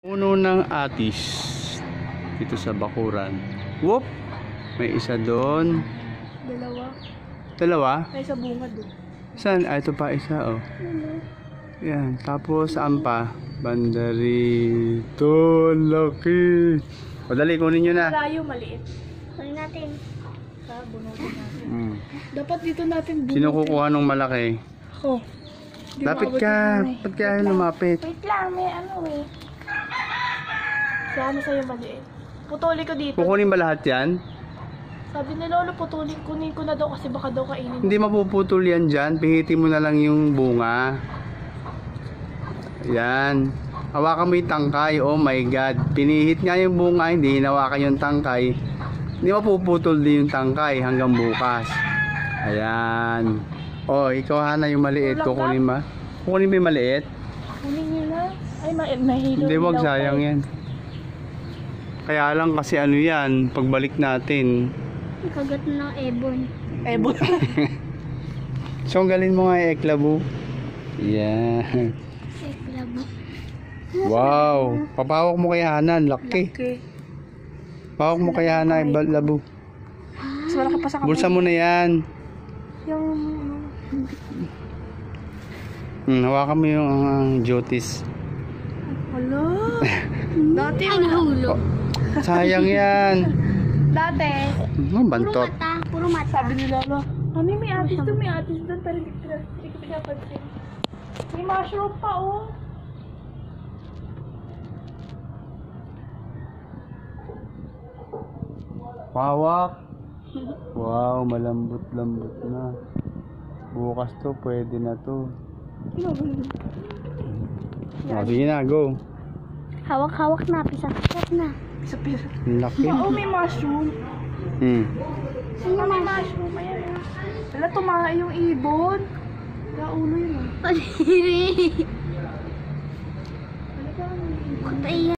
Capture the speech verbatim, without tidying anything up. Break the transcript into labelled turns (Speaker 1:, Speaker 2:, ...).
Speaker 1: Puno ng atis dito sa bakuran. Whoop! May isa doon.
Speaker 2: Dalawa.
Speaker 1: Dalawa?
Speaker 2: Ay, sa bunga doon.
Speaker 1: Saan? Ah, ito pa isa, oh. Yan. Tapos, saan pa? Banda rito. Laki. O, dali, kunin nyo na.
Speaker 2: Layo, maliit.
Speaker 3: Kunin natin.
Speaker 2: Sa bunutin natin.
Speaker 1: Hmm.
Speaker 2: Dapat dito natin bunutin.
Speaker 1: Sino kukuha nung malaki?
Speaker 2: Ako. Di
Speaker 1: Lapit
Speaker 2: maabot
Speaker 1: ka.
Speaker 2: yung ano eh.
Speaker 1: Ba't kaya lumapit?
Speaker 3: Wait lang, may ano eh.
Speaker 2: Sa ano sa'yo maliit. Putuli ko dito.
Speaker 1: Kukunin ba lahat yan?
Speaker 2: Sabi ni Lolo, putulin, kunin ko na daw kasi baka daw kainin.
Speaker 1: Hindi mapuputol yan dyan. Pihitin mo na lang yung bunga. Yan. Hawakan mo yung tangkay. Oh my God. Pinihit nga yung bunga. Hindi hinawakan yung tangkay. Hindi mapuputol din yung tangkay hanggang bukas. Ayan. Oh, ikaw Hana yung maliit. Kukunin ba? Kukunin ba yung maliit?
Speaker 2: Kunin nyo na. Ay, ma mahilo.
Speaker 1: Hindi, wag
Speaker 2: ilaw pa
Speaker 1: sayang
Speaker 2: eh.
Speaker 1: yan. Kaya lang kasi ano yan. Pagbalik natin.
Speaker 3: Kagat na ng ebon.
Speaker 2: Ebon.
Speaker 1: So, galin mo nga yung eklabu. Yan.
Speaker 3: Eklabo.
Speaker 1: Wow. Papawak mo kay Hana. Laki.
Speaker 2: Okay.
Speaker 1: Pawak mo kay Hana yung labu.
Speaker 2: Mas malaki pa sa kapatid.
Speaker 1: Bulsa mo na yan.
Speaker 2: Yung...
Speaker 1: Hmm, hawakan mo yung uh, jotis.
Speaker 2: Hala. Dati.
Speaker 3: Ay, nahulog.
Speaker 1: Sayang yan.
Speaker 2: Dati.
Speaker 1: Hmm,
Speaker 3: Puro
Speaker 1: bantot.
Speaker 3: mata. Puro mata.
Speaker 2: Sabi ni Lolo, Mami, may atis doon, may atis doon. Pero hindi ko hindi ko pinapansin. May mushroom pa, oh.
Speaker 1: Pawak. Wow, malambot-lambot na. Bukas to, pwede na to. Oh, sige na, go.
Speaker 3: Hawak-hawak na. Pisat-pisat na.
Speaker 2: Isa-pisa.
Speaker 1: Ang laki.
Speaker 2: Oo, may mushroom.
Speaker 1: Hmm.
Speaker 2: Sino may mushroom? Ayan, ah. Wala, tumaha yung ibon. Wala ulo yun, ah.
Speaker 3: Padiri.